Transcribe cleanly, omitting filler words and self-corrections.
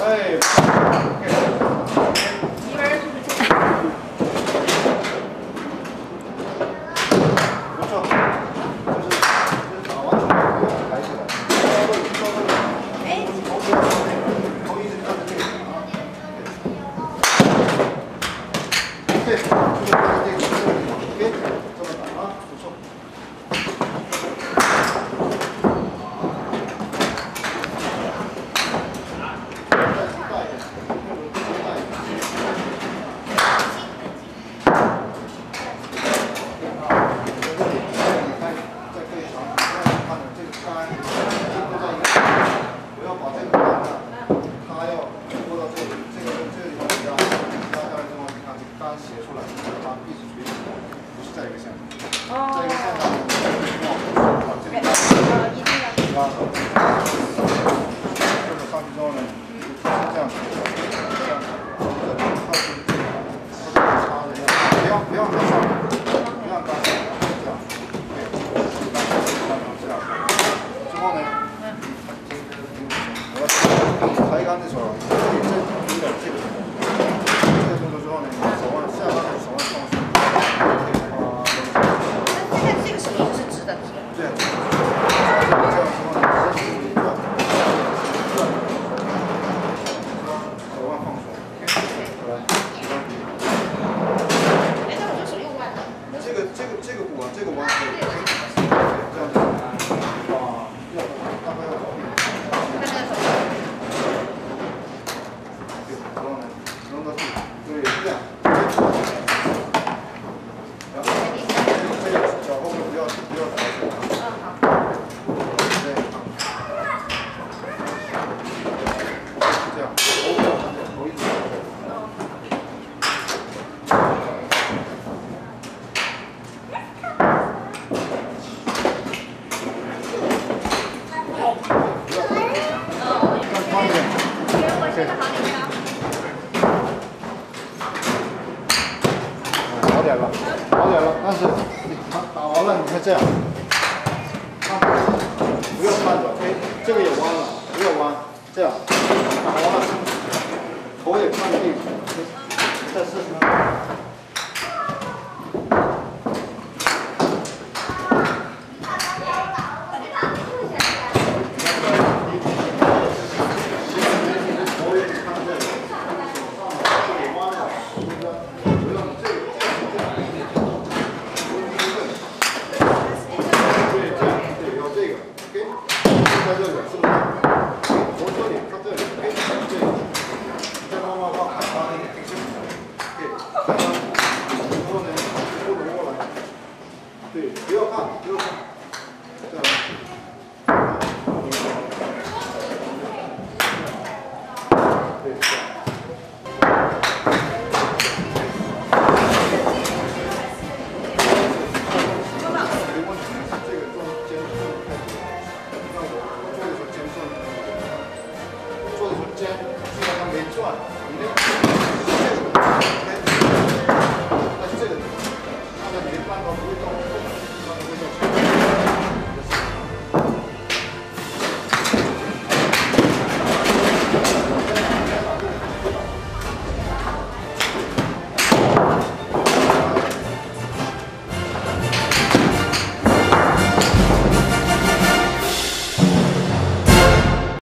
哎。 一个人。 不错，就是打完球不要抬起来，哎，头一直看着这个啊。对，就是看着这个地方 ，OK， 这么打啊，不错。 斜出来，把壁纸垂直，不是在一个线上，在一个线上，把这个拉手，这个上去之后呢，这样子，这样子，靠近，插着这样，不要往上，不要刚，这样，对，这样，之后呢，我要抬杆的时候，可以正有点这个动作之后呢，手腕下拉手腕放松。 这个手一直是直的， 对，这样时候呢，身体一转，手腕放松，好吧？ 哎，那我就手用腕的。 这个鼓啊，这个弯可以，这样子，啊，要大概要搞定。 看那个手。 对，然后呢，扔到地，对，这样。 脚后跟不要抬起来啊！对，这样，头不要翻着，头一直翻着。更宽一点。对。好点了，好点了，但是。 打完了，你看这样，不要看着，哎，这个也弯了，不要弯，这样，打完了，头也看着地，再试试。头也看着这里，手上这里弯了，是不是？不要这个。 在这里是不是？从这里到这里，哎，对，再慢慢往海拔那个挺辛苦的，对，然后呢，不能过来，对，不要看，不要看，这样，对，这样。